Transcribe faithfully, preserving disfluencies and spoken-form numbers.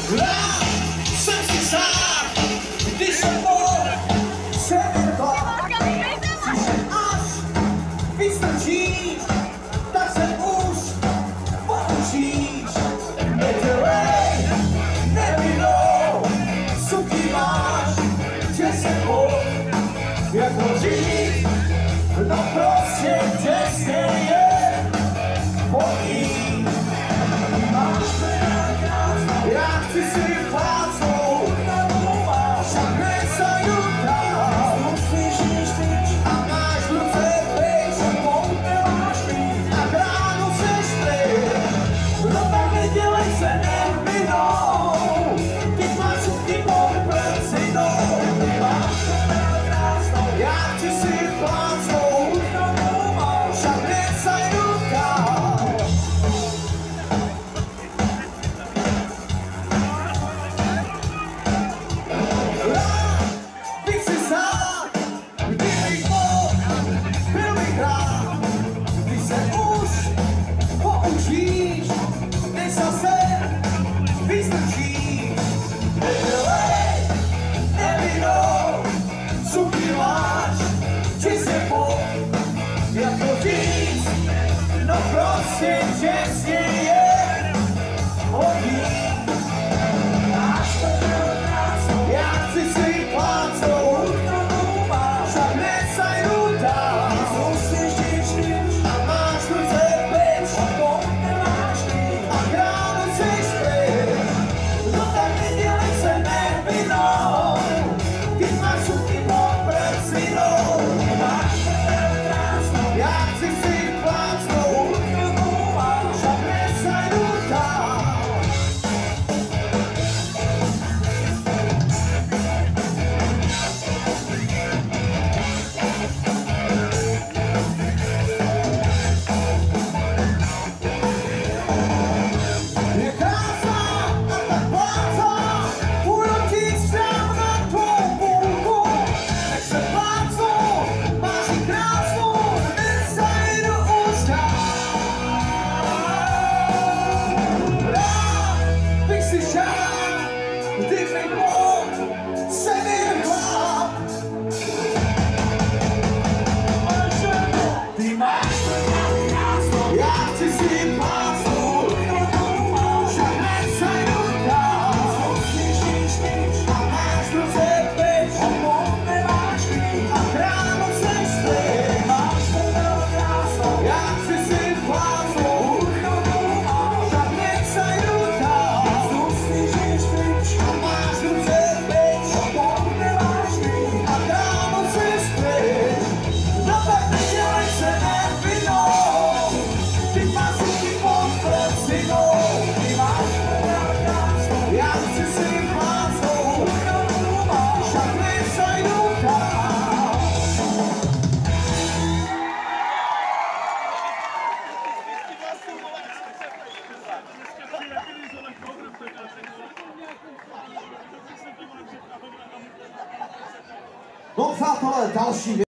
No prostě těsně je pojí. Já chci si plácnout, však nesajdu dál. A máš v ruce pejš, a ráno seš ty. No tak nedělej se nevinou, ty máš sutky pod prcinou. Já chci si plácnout, no prostě čestně je hodí. Já chci si plácnout, však nesajdu dál. A máš v ruce pryč, a ráno seš pryč. No tak nedělej se nevinnou, ty máš sutky pod prcinou. Já chci si plácnout, však nesajdu dál. Je krásná a tak plácá, úrodí střel na tvou půlku. Nech se plácnou, máš ji krásnou, nesajdu už dál. Rád bych si žál, kdybych mohl se vyhrát. Ty máš krásnou, já chci si plácnout, však nesajdu dál. A máš v ruce pryč, a ráno seš pryč. Já chci si plácnout, však nesajdu dál. A máš v ruce pryč, a ráno seš pryč. No tak nedělej se nevinnou, ty máš sutky pod prcinou. Já chci si plácnout, však nesajdu dál. No přátelé, další